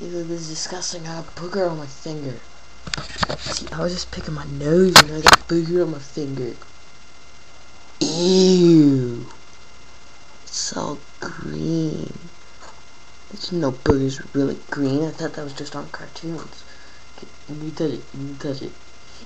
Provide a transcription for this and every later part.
Ew, this is disgusting. I got a booger on my finger. See, I was just picking my nose and I got a booger on my finger. Ew. It's all green. I didn't know boogers were really green. I thought that was just on cartoons. Let me touch it. Let me touch it.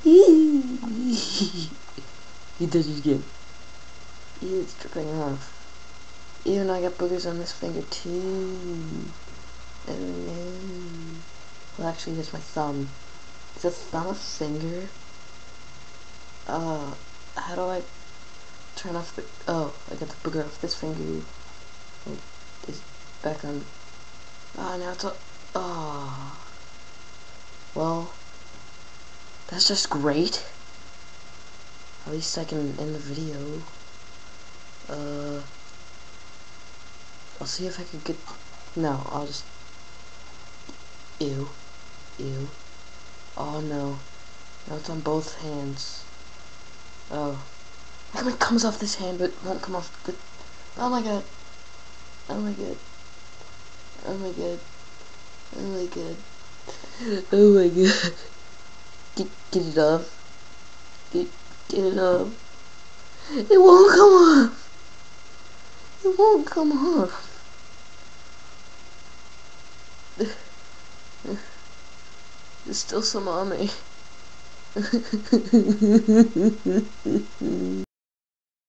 You touch it again. Ew, it's dripping off. Ew, and I got boogers on this finger too. Oh no. Well, actually, here's my thumb. Is a thumb a finger? How do I turn off the... Oh, I got the booger off this finger. Oh, it's back on... Oh, now it's all... Oh. Well, that's just great. At least I can end the video. I'll see if I can get... No, I'll just... Ew. Ew. Oh no. Now it's on both hands. Oh. How come it comes off this hand but won't come off the... Oh my god. Oh my god. Oh my god. Oh my god. Oh my god. Get it off. Get it off. It won't come off. It won't come off. There's still some on me.